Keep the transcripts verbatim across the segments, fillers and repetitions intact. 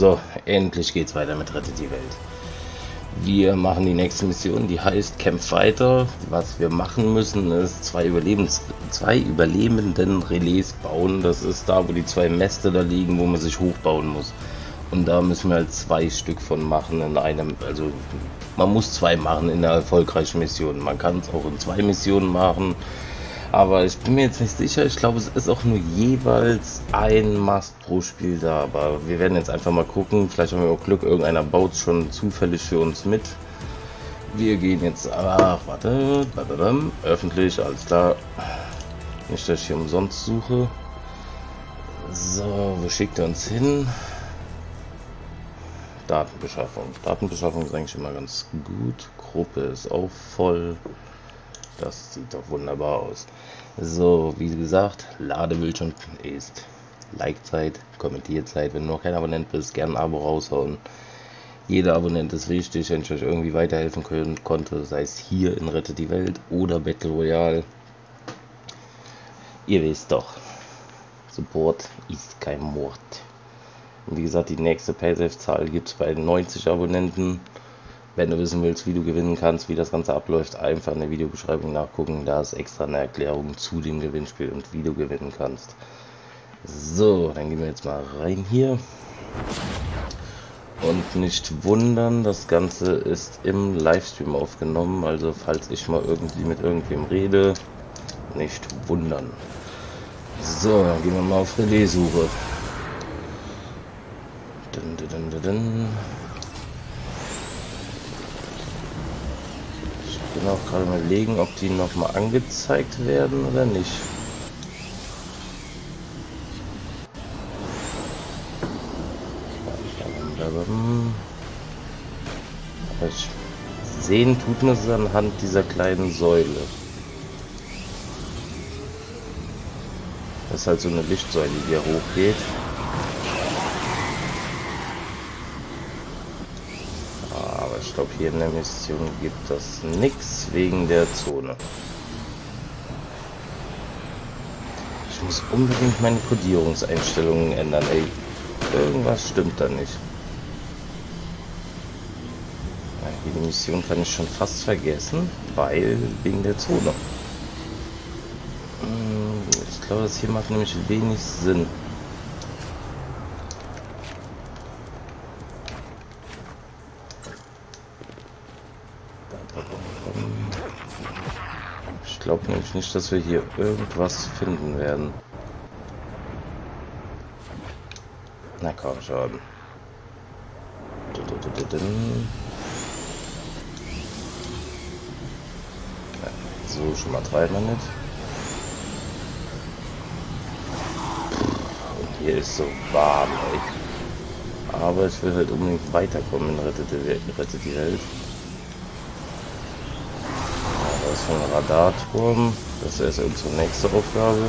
So, endlich geht's weiter mit Rettet die Welt. Wir machen die nächste Mission, die heißt Kämpf weiter. Was wir machen müssen, ist zwei, Überlebens zwei überlebenden Relais bauen. Das ist da, wo die zwei Mäste da liegen, wo man sich hochbauen muss. Und da müssen wir halt zwei Stück von machen in einem, also man muss zwei machen in der erfolgreichen Mission. Man kann es auch in zwei Missionen machen, aber ich bin mir jetzt nicht sicher. Ich glaube, es ist auch nur jeweils ein Mast pro Spiel da, aber wir werden jetzt einfach mal gucken. Vielleicht haben wir auch Glück, irgendeiner baut schon zufällig für uns mit. Wir gehen jetzt, ach warte, öffentlich, alles klar. Nicht, dass ich hier umsonst suche. So, wo schickt er uns hin? Datenbeschaffung. Datenbeschaffung ist eigentlich immer ganz gut. Gruppe ist auch voll. Das sieht doch wunderbar aus. So, wie gesagt, Ladebildschirm ist Like-Zeit, Kommentierzeit. Wenn du noch kein Abonnent bist, gerne ein Abo raushauen. Jeder Abonnent ist wichtig, wenn ich euch irgendwie weiterhelfen können, konnte, sei es hier in Rettet die Welt oder Battle Royale. Ihr wisst doch, Support ist kein Mord. Und wie gesagt, die nächste Paysafe-Zahl gibt es bei neunzig Abonnenten. Wenn du wissen willst, wie du gewinnen kannst, wie das Ganze abläuft, einfach in der Videobeschreibung nachgucken. Da ist extra eine Erklärung zu dem Gewinnspiel und wie du gewinnen kannst. So, dann gehen wir jetzt mal rein hier. Und nicht wundern, das Ganze ist im Livestream aufgenommen. Also falls ich mal irgendwie mit irgendwem rede, nicht wundern. So, dann gehen wir mal auf Relais-Suche. Dun, dun, dun, dun. Ich bin auch gerade mal überlegen, ob die noch mal angezeigt werden oder nicht. Aber ich sehen tut man es anhand dieser kleinen Säule. Das ist halt so eine Lichtsäule, die hier hochgeht. Ich glaube, hier in der Mission gibt das nichts wegen der Zone. Ich muss unbedingt meine Kodierungseinstellungen ändern, ey. Irgendwas stimmt da nicht. Ja, die Mission kann ich schon fast vergessen, weil wegen der Zone. Ich glaube, das hier macht nämlich wenig Sinn. Ich glaube nämlich nicht, dass wir hier irgendwas finden werden. Na komm schon. So, schon mal dreimal nicht. Und hier ist so warm, ey. Aber ich will halt unbedingt weiterkommen in Rettet die Welt. Das ist ein Radarturm. Das ist unsere nächste Aufgabe.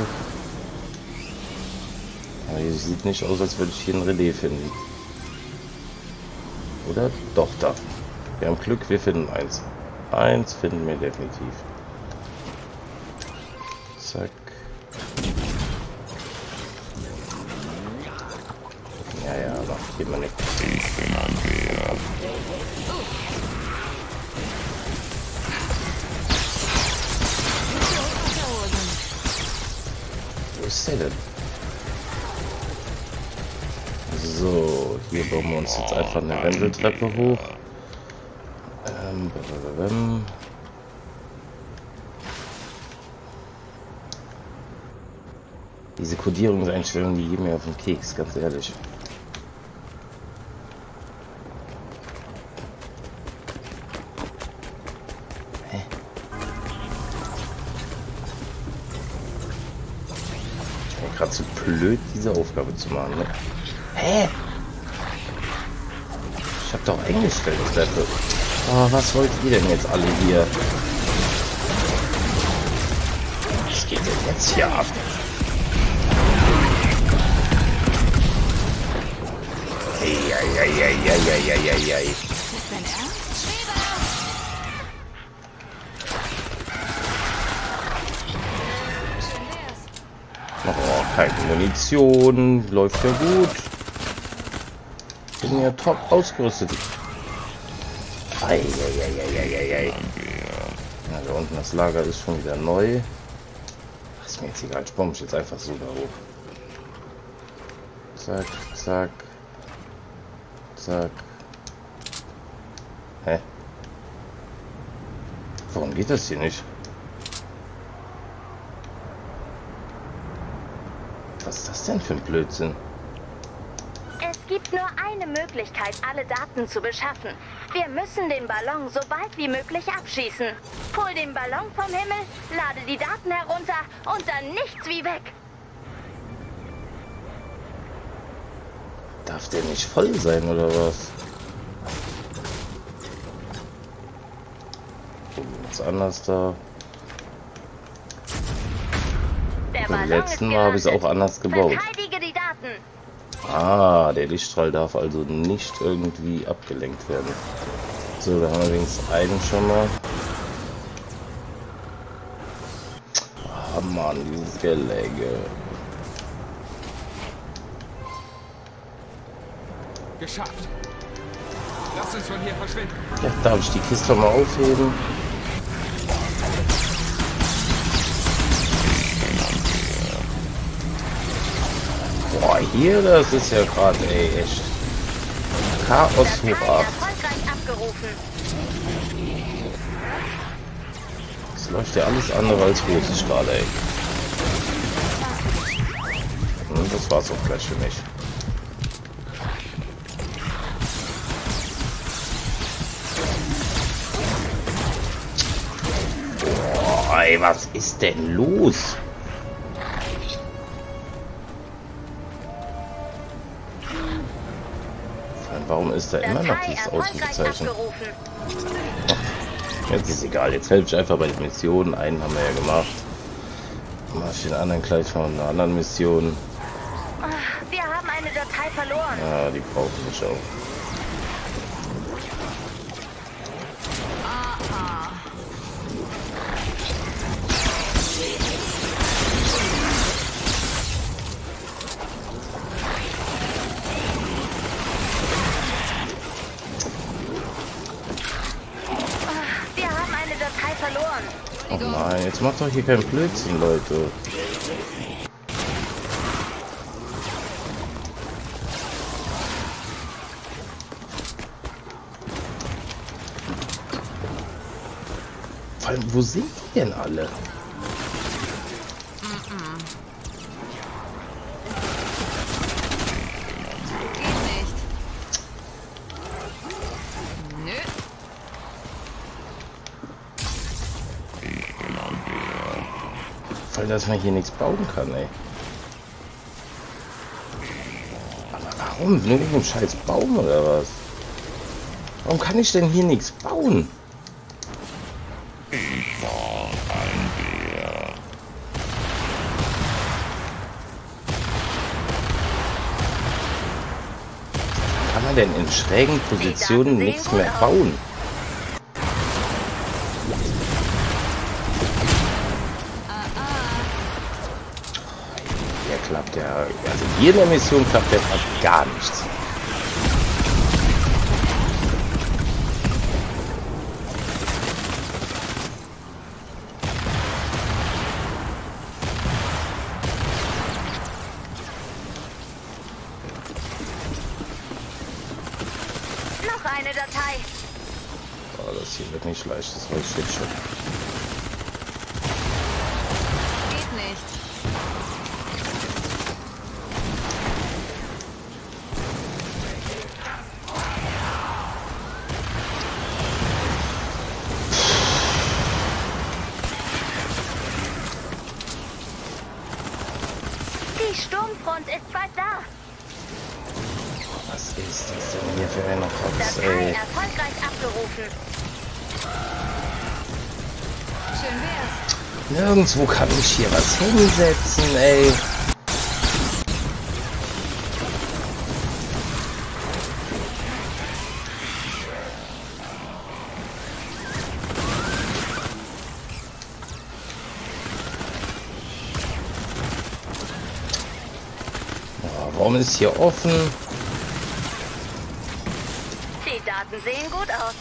Aber hier sieht nicht aus, als würde ich hier ein Relais finden. Oder? Doch, da. Wir haben Glück, wir finden eins. Eins finden wir definitiv. Zack. Ja, ja, macht jemand nicht. Ich bin ein Bär. Wo ist der denn? So, hier bauen wir uns jetzt einfach eine Wendeltreppe hoch. Ähm, blablabla. Diese Kodierungseinstellungen, die gehen mir auf den Keks, ganz ehrlich. Gerade zu blöd, diese Aufgabe zu machen, ne? Hä? Ich hab doch eingestellt, dafür. Oh, was wollt ihr denn jetzt alle hier? Was geht denn jetzt hier ab? Eieieiei. Oh, keine Munition, läuft ja gut. bin ja top ausgerüstet. Eieieiei. Ja, da unten das Lager ist schon wieder neu. Das ist mir jetzt egal, ich baue mich jetzt einfach so da hoch. Zack, zack. Zack. Hä? Warum geht das hier nicht? Was ist das denn für ein Blödsinn? Es gibt nur eine Möglichkeit, alle Daten zu beschaffen. Wir müssen den Ballon so bald wie möglich abschießen. Hol den Ballon vom Himmel, lade die Daten herunter und dann nichts wie weg. Darf der nicht voll sein, oder was? Was anders da? Der Beim Ballon letzten ist Mal habe ich es gelandet. auch anders gebaut. Verteidige die Daten. Ah, der Lichtstrahl darf also nicht irgendwie abgelenkt werden. So, da haben wir wenigstens einen schon mal. Ah, Mann, dieses Gelege. Geschafft. Lass uns von hier verschwinden. Ja, darf ich die Kiste mal aufheben? Boah, hier, das ist ja gerade, ey, echt. Chaos Datei hoch acht. erfolgreich abgerufen. Das läuft ja alles andere als rosig gerade, ey. Und das war's auch gleich für mich. Boah, ey, was ist denn los? Warum ist da immer noch dieses Ausrufezeichen? Jetzt ist egal, jetzt helfe ich einfach bei den Missionen. Einen haben wir ja gemacht. Mach ich den anderen gleich mal eine andere Mission. Wir haben eine Datei verloren. Ja, die brauchen ich auch. Oh nein, jetzt macht doch hier keinen Blödsinn, Leute. Vor allem, wo sind die denn alle? Weil dass man hier nichts bauen kann, ey. Aber warum? Nur wegen dem scheiß Baum oder was? Warum kann ich denn hier nichts bauen? Kann man denn in schrägen Positionen nichts mehr bauen? Klappt ja, also hier in der Mission klappt ja fast gar nichts. Noch eine Datei. Oh, das hier wird nicht leicht, das weiß ich jetzt schon. Geht nicht. Die Sturmfront ist bald da. Was ist das denn hier für eine Rotz, Datei ey? erfolgreich abgerufen. Schön wär's. Nirgendwo kann ich hier was hinsetzen, ey. Warum ist hier offen? Die Daten sehen gut aus.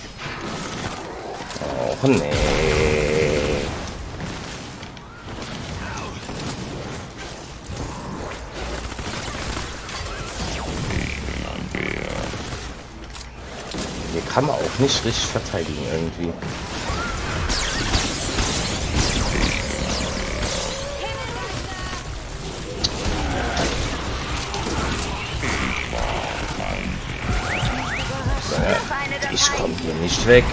Och nee. Hier kann man auch nicht richtig verteidigen irgendwie. Ich komme hier nicht weg.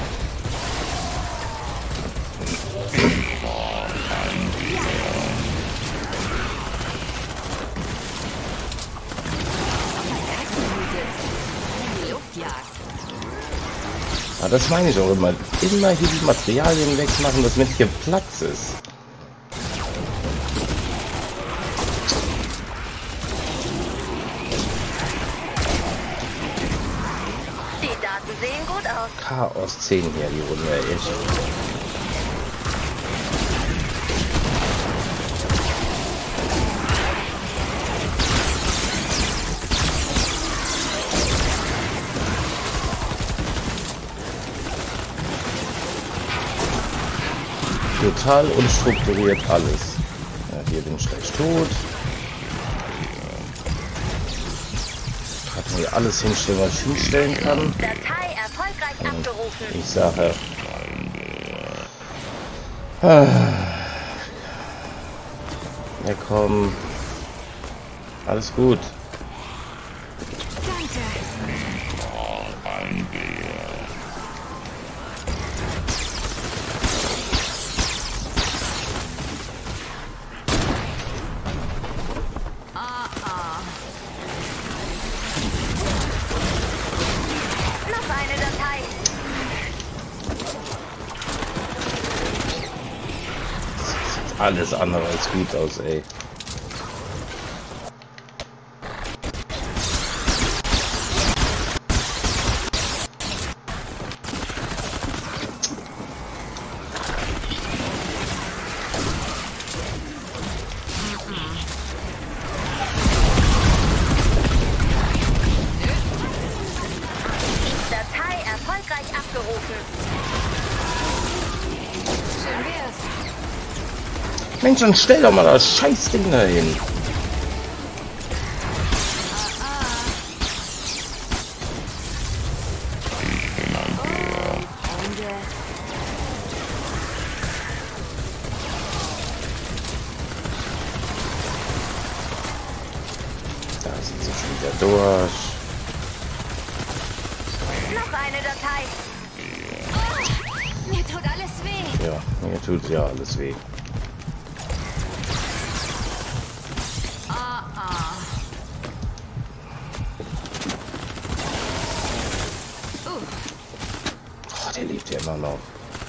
Ja, das meine ich auch immer. Immer hier die Materialien wegmachen, dass nicht hier Platz ist. Sehen gut aus. Chaos zehn hier, die Runde, echt. Total unstrukturiert alles. Ja, hier bin ich gleich tot. Kann hier alles hinstellen, was ich hinstellen kann. Datei erfolgreich abgerufen. Ich sage. Ah, ja komm. Alles gut. Alles andere als gut aus, ey. Datei erfolgreich abgerufen. Schön wär's. Mensch, dann stell doch mal das Scheißding da hin. Da sind sie schon wieder durch. Noch eine Datei. Oh, mir tut alles weh. Ja, mir tut ja alles weh. Der lebt ja immer noch.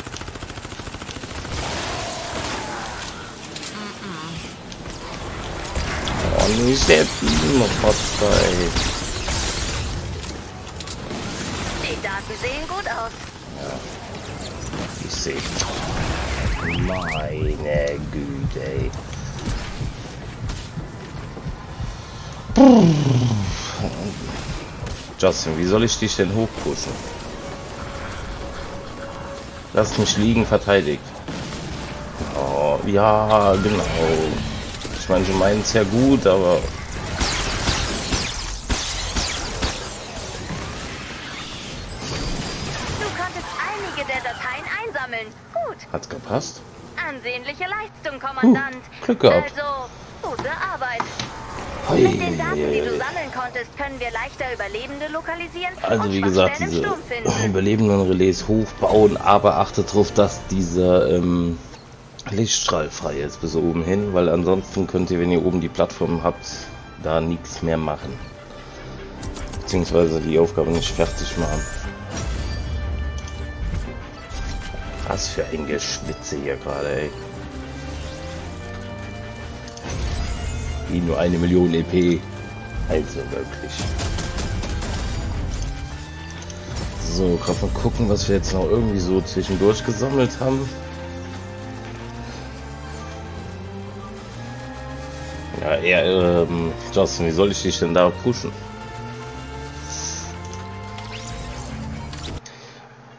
Oh, nicht der Bienenroster, ey. Die Daten sehen gut aus. Ja, ich sehe. Meine Güte, ey. Justin, wie soll ich dich denn hochpushen? Lass mich liegen, verteidigt. Oh, ja, genau. Ich meine, du meinst ja gut, aber... Du konntest einige der Dateien einsammeln. Gut. Hat's gepasst? Ansehnliche Leistung, Kommandant. Uh, Glück gehabt. Also, gute Arbeit. Hei, Mit den Daten, hei, die hei. du sammeln konntest, können wir leichter Überlebende lokalisieren Also und wie gesagt, Schwachstellen im diese Sturm finden. überlebenden Relais hochbauen, aber achtet darauf, dass dieser ähm, Lichtstrahl frei ist bis oben hin, weil ansonsten könnt ihr, wenn ihr oben die Plattform habt, da nichts mehr machen. Beziehungsweise die Aufgabe nicht fertig machen. Was für ein Geschwitze hier gerade, ey. Wie nur eine Million E P. Also wirklich. So, gerade mal gucken, was wir jetzt noch irgendwie so zwischendurch gesammelt haben. Ja, eher, ähm, Justin, wie soll ich dich denn da pushen?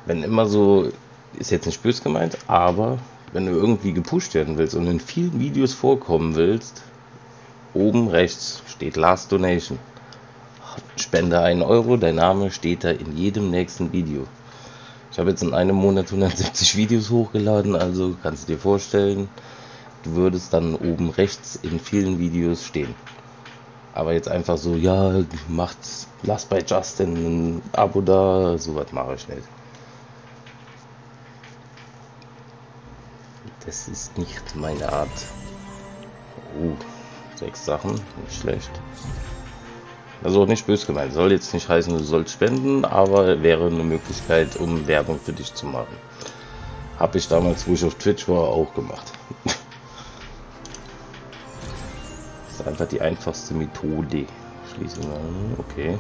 wenn immer so, ist jetzt nicht böse gemeint, aber wenn du irgendwie gepusht werden willst und in vielen Videos vorkommen willst, oben rechts steht Last Donation. Spende einen Euro, dein Name steht da in jedem nächsten Video. Ich habe jetzt in einem Monat hundertsiebzig Videos hochgeladen, also kannst du dir vorstellen, du würdest dann oben rechts in vielen Videos stehen. Aber jetzt einfach so, ja, macht, lasst bei Justin ein Abo da, sowas mache ich nicht. Das ist nicht meine Art. Oh, sechs Sachen, nicht schlecht. Also auch nicht böse gemeint, soll jetzt nicht heißen, du sollst spenden, aber wäre eine Möglichkeit, um Werbung für dich zu machen. Habe ich damals, wo ich auf Twitch war, auch gemacht. Das ist einfach die einfachste Methode. Schließen wir, okay.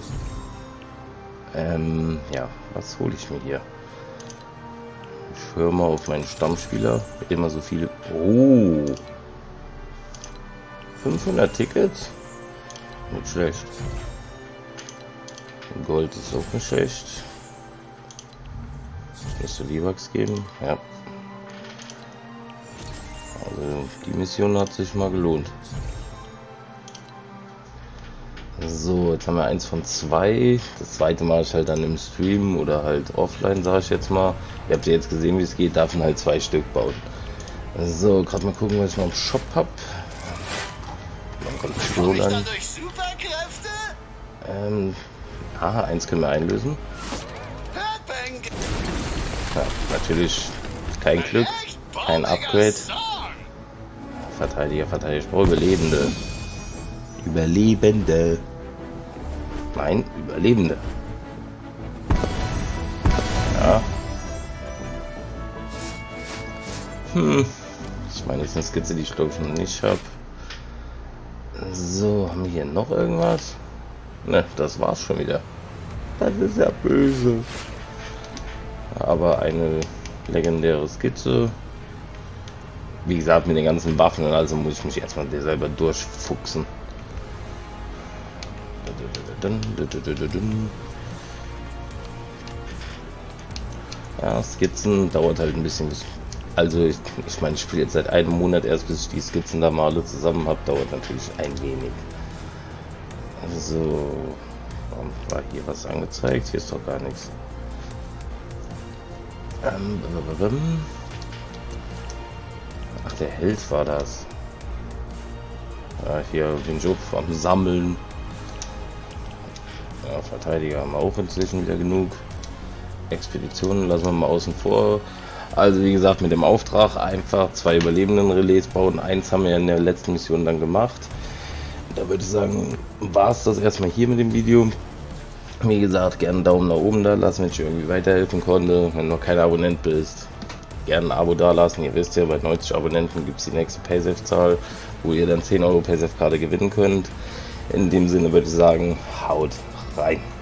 Ähm, ja, was hole ich mir hier? Ich höre mal auf meinen Stammspieler. Immer so viele. Oh! fünfhundert Tickets? Nicht schlecht. Gold ist auch nicht schlecht. Ich müsste V-Bucks geben. Ja. Also die Mission hat sich mal gelohnt. So, jetzt haben wir eins von zwei. Das zweite Mal ist halt dann im Stream oder halt offline, sage ich jetzt mal. Ihr habt ja jetzt gesehen, wie es geht. Darf man halt zwei Stück bauen. So, gerade mal gucken, was ich noch im Shop habe. Dann kommt die Spion an. Ähm, aha, eins können wir einlösen. Ja, natürlich kein Glück, kein Upgrade. Verteidiger, Verteidiger, ich brauche Überlebende. Überlebende. Nein, Überlebende. Ja. Hm. Ich meine, jetzt eine Skizze, die ich glaube ich noch nicht habe. So, haben wir hier noch irgendwas? Ne, das war's schon wieder. Das ist ja böse. Aber eine legendäre Skizze. Wie gesagt, mit den ganzen Waffen, also muss ich mich erstmal selber durchfuchsen. Ja, Skizzen dauert halt ein bisschen. Also ich, ich meine, ich spiele jetzt seit einem Monat erst, bis ich die Skizzen da mal alle zusammen habe, dauert natürlich ein wenig. So, warum war hier was angezeigt? Hier ist doch gar nichts. Ähm, Ach, der Held war das. Ja, hier den Job am Sammeln. Ja, Verteidiger haben wir auch inzwischen wieder genug. Expeditionen lassen wir mal außen vor. Also wie gesagt, mit dem Auftrag einfach zwei überlebenden Relais bauen. Eins haben wir in der letzten Mission dann gemacht. Da würde ich sagen, war es das erstmal hier mit dem Video. Wie gesagt, gerne einen Daumen nach oben da lassen, wenn ich irgendwie weiterhelfen konnte. Wenn du noch kein Abonnent bist, gerne ein Abo da lassen. Ihr wisst ja, bei neunzig Abonnenten gibt es die nächste Paysafe-Zahl, wo ihr dann zehn Euro Paysafe-Karte gewinnen könnt. In dem Sinne würde ich sagen, haut rein.